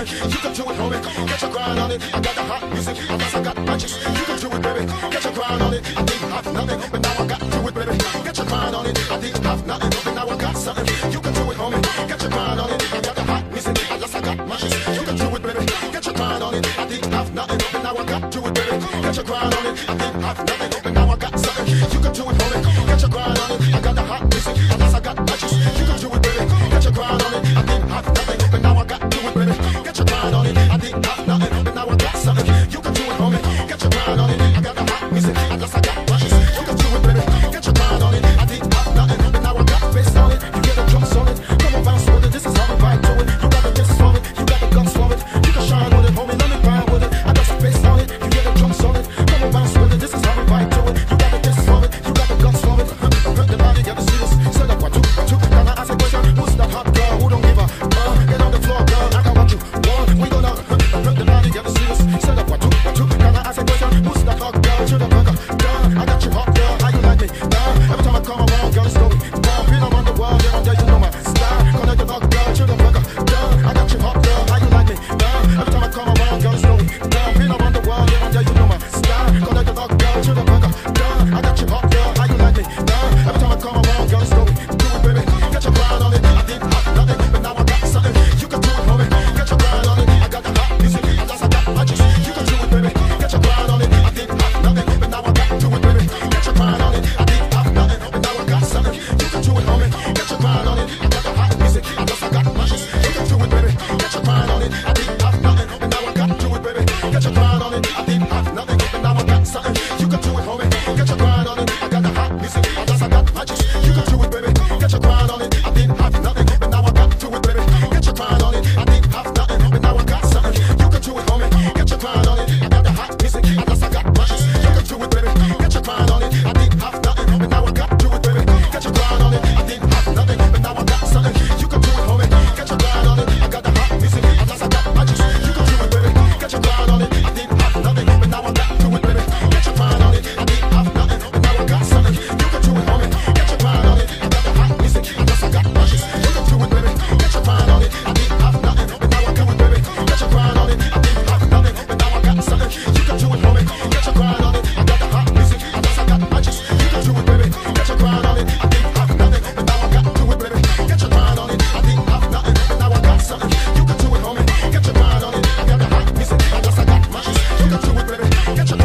something. You can do it, homie. Get your grind on it. I got the hot music. I guess I got matches. You can do it, baby. Get your grind on it. I didn't have nothing, but now I got to it, baby. Get your grind on it. I didn't have nothing, but now I got something. You can do it, homie. Get your grind on it. I got the hot music. I guess I got matches. You can do it, baby. Get your grind on it. I didn't have nothing, but now I got to it, baby. Get your grind on it. I didn't have nothing, but now I got something. You can do it, homie. Get your grind on it. I got the hot music. I guess I got matches. You can do it, baby. Get your grind on it. I didn't have nothing, but now I got to it, baby. Get your grind on it. I didn't have nothing, but now I got something. You can do it, homie. Get your grind on it. I got the hot music. I guess I got matches. You can do it, baby. Get your grind on it. I didn't have nothing, but now I got bass on it. You get the drums on it. Come on, bounce with it. This is how we vibe to it. You got the discs for it. You got the guns for it. You can shine with it, homie. Let me grind with it. I got some bass on it. You get the drums on it. Come on, bounce with it. This is how we vibe to it. You got the discs for it. You got the guns for it. Hurt the body, get the serious. Set up, 1, 2, 1, 2. Now I ask a question. Who's that hot girl who don't give a get on the floor, girl. I got what you want. We gonna hurt the body, get the serious. Set up, 1, 2, 1, 2. Now I ask a question. Who's that hot girl? To the burger. I got you hot girl. How you like me? Every time I come around, girl, it's going. Been around the world, yeah, one day you know my style. Connect the hot girl to the burger. I got you hot girl. How you like me? Every time I come around, girl, it's going. Been around the world, yeah, one day you know my style. Connect the hot girl to the burger. I got you hot girl. How you like me? Every time I come around, girl, it's going. Do it, baby. Get your grind on it. I didn't have nothing, but now I got something. You can do it, homie. Get your grind on it. I got the hot music. I guess I got matches. You can do it, baby. Get your grind on it. I didn't have nothing, but now I got to it, baby. Get your grind on it. I didn't have nothing, but now I got something. You can do it, homie. Get your grind on it. I got the hot music. I guess I got matches. You can do it, baby. Get your grind on it. I didn't have nothing, but now I got to it, baby. Get your grind on it. I didn't have nothing, but now I got something. You can do it, homie. Get your grind on it. I got the hot music. I guess I got matches. You can do it, baby. Get your grind on it. I didn't have nothing, but now I got to it, baby. Get your grind on it. I didn't have nothing, but now I got something. You can do it, homie. Get your grind on it. I got the hot music. I guess I got matches. You can do it, baby. Get your grind on it. I didn't have nothing, but now I got to it, baby. Get your grind on it. I didn't have nothing, but now I got something. You can do it, homie. Get your grind on it. I got the hot music. I guess I got matches. You can do it, baby. Get your grind on it. I didn't have nothing, but now I got to it, baby. Get your grind on it. I didn't have nothing, but now I got something. You can do it, homie. Get your grind on it. I got the hot music. I guess I got matches. You can do it, baby. Get your grind on it. I didn't have nothing, but now I got it, baby. Get your grind on it. I didn't have nothing, but now I got something. You can do it, homie. Get your grind on it. I got the hot music. I guess I got matches. You can do it, baby. Get your grind on it. I didn't have nothing, but now I got to it, baby. Get your grind on it. I didn't have nothing, but now I got something. You can do it, homie. Get your grind on it. I got the hot music. I guess I got matches. You can do it, baby. Get your